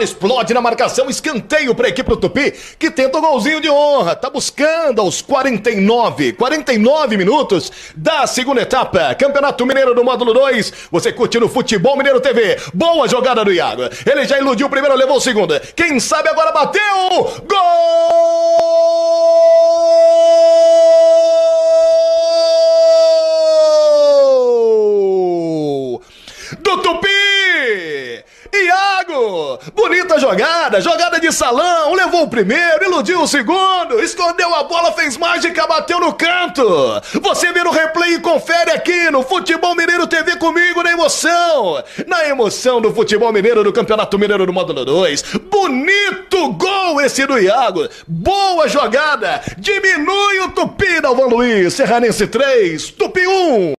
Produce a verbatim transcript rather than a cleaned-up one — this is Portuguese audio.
bola explode na marcação, escanteio para a equipe do Tupi, que tenta o golzinho de honra, tá buscando aos quarenta e nove, quarenta e nove minutos da segunda etapa, Campeonato Mineiro do Módulo dois, você curte no Futebol Mineiro T V, boa jogada do Iago, ele já iludiu o primeiro, levou o segundo, quem sabe agora bateu, gol do Tupi! Iago, bonita jogada, jogada de salão, levou o primeiro, iludiu o segundo, escondeu a bola, fez mágica, bateu no canto. Você vê no replay e confere aqui no Futebol Mineiro T V comigo na emoção, na emoção do Futebol Mineiro do Campeonato Mineiro do Módulo dois. Bonito gol esse do Iago, boa jogada, diminui o Tupi da Alvan Luiz, Serranense três, Tupi um.